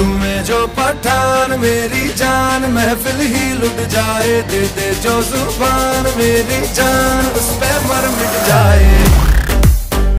झूमे जो पठान मेरी जान, महफिल ही लुट जाए, दे दे जो जुबान मेरी जान।